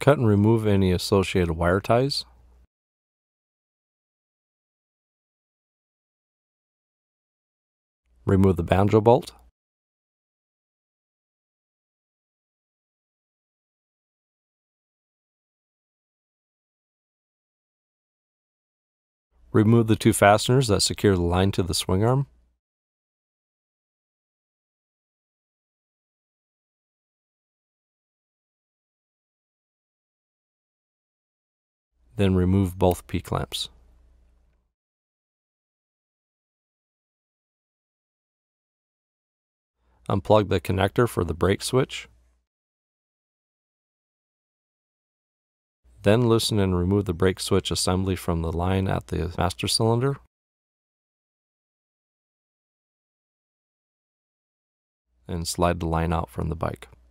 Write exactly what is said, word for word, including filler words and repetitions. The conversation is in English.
Cut and remove any associated wire ties. Remove the banjo bolt. Remove the two fasteners that secure the line to the swing arm. Then remove both P-clamps. Unplug the connector for the brake switch. Then loosen and remove the brake switch assembly from the line at the master cylinder. And slide the line out from the bike.